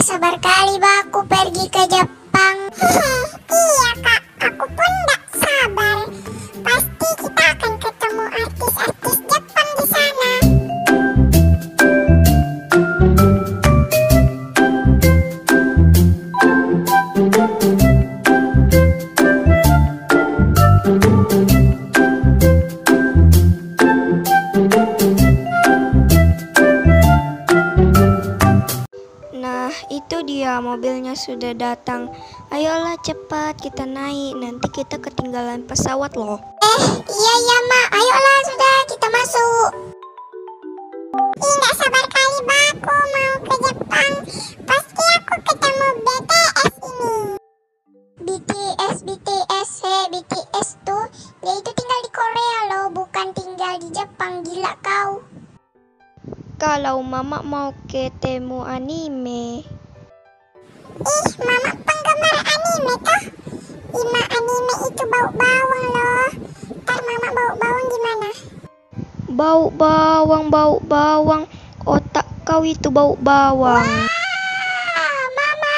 Nggak sabar kali aku pergi ke Jepang. Iya kak, aku pun nggak sabar. Pasti kita akan ketemu artis-artis Jepang di sana. Nah, itu dia mobilnya sudah datang. Ayolah cepat kita naik, nanti kita ketinggalan pesawat loh. Iya mak, ayolah sudah kita masuk. Nggak sabar kali aku mau ke Jepang. Pasti aku ketemu BTS ini. BTS tuh, dia itu tinggal di Korea loh, bukan tinggal di Jepang. Gila kau. Kalau mama mau ketemu anime. Mama penggemar anime toh. Anime itu bau bawang loh. Ntar mama bau bawang gimana? Bau bawang, otak kau itu bau bawang. Mama.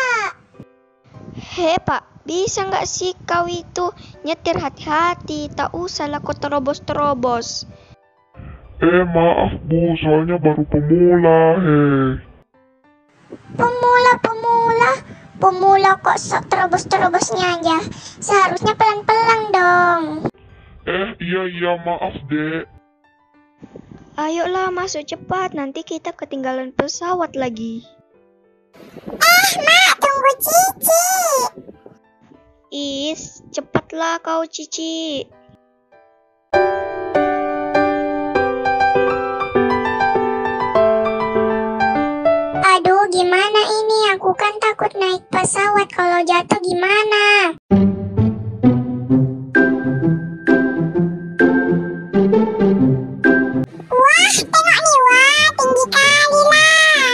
Hei pak, bisa nggak sih kau itu nyetir hati-hati, tak usahlah kau terobos-terobos. Maaf bu, soalnya baru pemula, Pemula kok sok terobos-terobosnya aja. Seharusnya pelan-pelan dong. Iya, maaf dek. Ayolah masuk cepat, nanti kita ketinggalan pesawat lagi. Mak, tunggu Cici. Cepatlah kau Cici. Aduh, gimana ini? Aku kan takut naik pesawat, kalau jatuh gimana? Wah, tengok nih, wah, tinggi kali lah.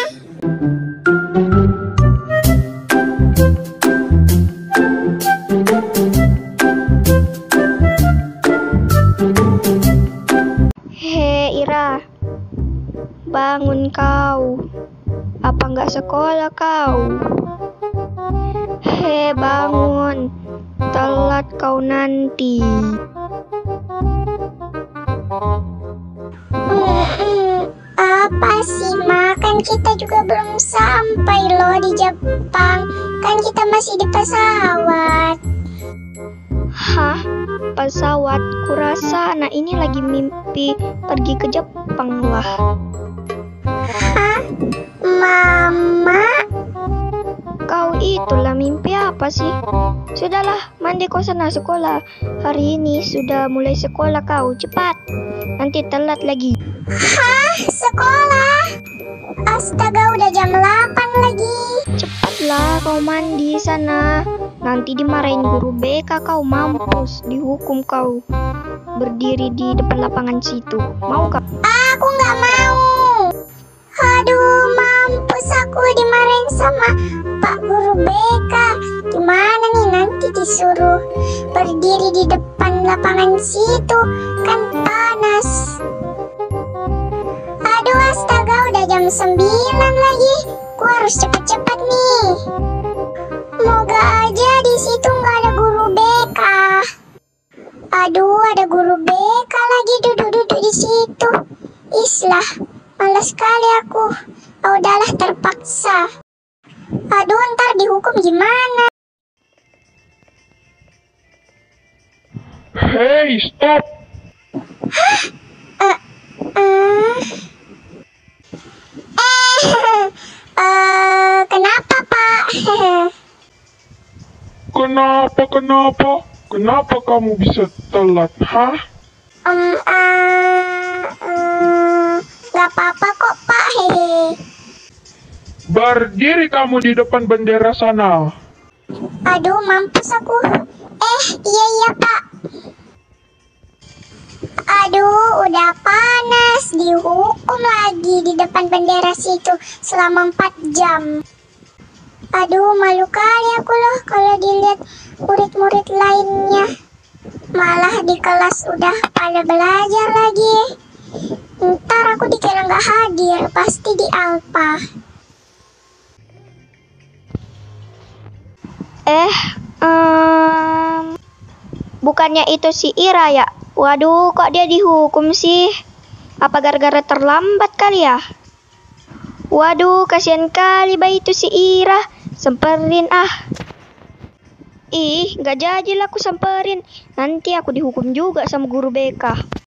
Hei Ira, bangun kau. Apa nggak sekolah kau? Hei bangun, telat kau nanti. Apa sih makan, kita juga belum sampai loh di Jepang. Kan kita masih di pesawat. Hah? Pesawat? Kurasa anak ini lagi mimpi pergi ke Jepang lah. Hah? Mama? Kau itulah mimpi apa sih? Sudahlah, mandi kau sana sekolah. Hari ini sudah mulai sekolah kau, cepat. Nanti telat lagi. Hah? Sekolah? Astaga, udah jam 8 lagi. Cepatlah kau mandi sana. Nanti dimarahin guru BK kau, mampus, dihukum kau. Berdiri di depan lapangan situ. Mau kah? Aku nggak mau. Aduh, mampus aku dimarahin sama Pak Guru BK. Gimana nih nanti disuruh berdiri di depan lapangan situ, kan panas. Aduh, astaga, udah jam 9 lagi. Ku harus cepet-cepet nih. Moga aja di situ nggak ada guru BK. Aduh, ada guru BK lagi duduk-duduk di situ. Islah, malas sekali aku. Udahlah, terpaksa. Aduh, ntar dihukum gimana? Hey, stop! Kenapa Pak? Kenapa kamu bisa telat, hah? Gak apa-apa kok Pak, hehe. Berdiri kamu di depan bendera sana. Aduh, mampus aku. Iya Pak. Aduh, udah panas, dihukum lagi di depan bendera situ selama 4 jam. Aduh, malu kali aku loh kalau dilihat murid-murid lainnya. Malah di kelas udah pada belajar lagi. Ntar aku dikira nggak hadir, pasti di Alpa. Bukannya itu si Ira ya? Waduh, kok dia dihukum sih? Apa gara-gara terlambat kali ya? Waduh, kasihan kali bayi itu si Ira. Semperin ah. Ih, nggak jadilah aku samperin. Nanti aku dihukum juga sama guru BK.